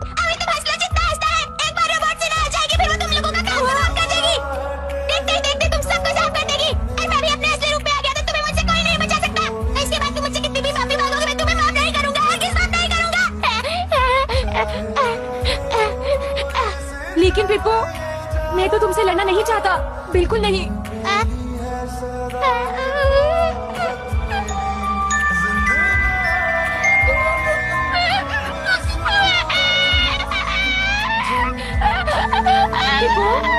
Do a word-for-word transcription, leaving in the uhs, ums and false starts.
अभी तो हंसला जितना हंसता है, एक बार रोबोट से ना आ जाएगी फिर वो तुम लोगों का काम खत्म कर देगी। देखते ही देखते तुम सबको साफ कर देगी। और मैं भी अपने असली रूप में आ गया तो तुम्हें मुझसे कोई नहीं बचा सकता। इसके बाद तुम मुझसे कितनी भी माफी मांगोगे मैं तुम्हें माफ नहीं करूंगा, और किस बात नहीं करूंगा। लेकिन पिप्पू, मैं तो तुमसे लड़ना नहीं चाहता, बिल्कुल नहीं। पिप्पू